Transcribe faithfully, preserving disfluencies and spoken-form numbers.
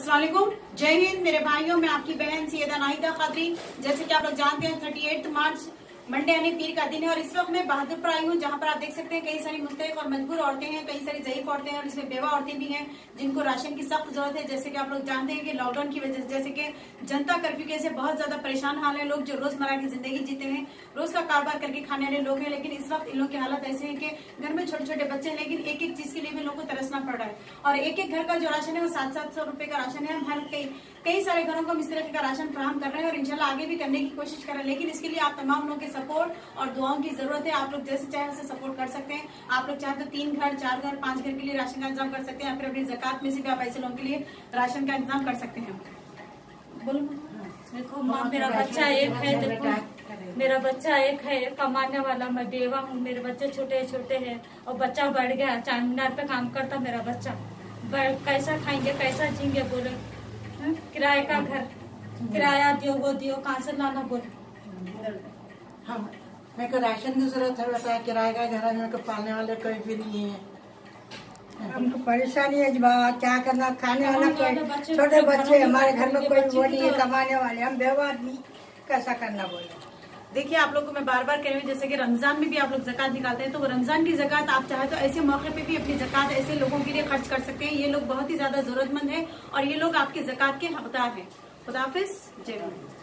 अस्सलाम वालेकुम, जय हिंद मेरे भाइयों। मैं आपकी बहन सैयदा नाहिदा कादरी। जैसे कि आप लोग जानते हैं अड़तीस मार्च मंडे यानी पीर का दिन है और इस वक्त मैं बहादुरपुर आई हूँ, जहाँ पर आप देख सकते हैं कई सारी मुस्तहिक और मजबूर औरतें हैं, कई सारी ज़ईफ औरतें हैं और इसमें बेवा औरतें भी हैं जिनको राशन की सख्त जरूरत है। जैसे कि आप लोग जानते हैं कि लॉकडाउन की वजह से, जैसे कि जनता कर्फ्यू के से बहुत ज्यादा परेशान हाल है लोग जो रोजमर्रा की जिंदगी जीते हैं, रोज का कारोबार करके खाने वाले लोग हैं। लेकिन इस वक्त इन लोग की हालत ऐसे है कि घर में छोटे छोटे बच्चे हैं, लेकिन एक एक चीज के लिए भी लोग को तरसना पड़ रहा है। और एक एक घर का जो राशन है वो सात सात सौ रुपए का राशन है। हम हर कई कई सारे घरों को हम इस तरह का राशन फराहम कर रहे हैं और इंशाल्लाह आगे भी करने की कोशिश कर रहे हैं। लेकिन इसके लिए आप तमाम लोगों के सपोर्ट और दुआओं की जरूरत है। आप लोग जैसे चाहे वैसे सपोर्ट कर सकते हैं। आप लोग चाहे तो तीन घर, चार घर, पांच घर के लिए राशन का इंतजाम कर सकते हैं या फिर अपनी ज़कात में से भी आप ऐसे लोगों के लिए राशन का इंतजाम कर सकते हैं। बोलो। देखो माँ, मेरा बच्चा एक है, देखो मेरा बच्चा एक है, कमाने वाला, मैं बेवा हूँ, मेरे बच्चे छोटे छोटे हैं और बच्चा बढ़ गया, चार मीनार पे काम करता मेरा बच्चा। कैसा खाएंगे, कैसा जीएंगे बोले। किराए का घर, किराया दियो, वो दियो, कहाँ से लाना बोले। हाँ, मेरे को राशन की जरूरत है, बताया किराए का घर है, मेरे को पालने वाले कोई भी नहीं है। हमको परेशानी है बा, क्या करना, खाने वाला कोई, छोटे बच्चे, हमारे घर में कोई वो नहीं है, कमाने वाले, हम बेवा आदमी, कैसा करना बोले। देखिए, आप लोग को मैं बार बार कह रही हूँ, जैसे कि रमजान में भी आप लोग ज़कात निकालते हैं, तो वो रमजान की ज़कात आप चाहे तो ऐसे मौके पे भी अपनी ज़कात ऐसे लोगों के लिए खर्च कर सकते हैं। ये लोग बहुत ही ज्यादा जरूरतमंद है और ये लोग आपकी ज़कात के हकदार हैं। खुदा हाफिज, जय हिंद।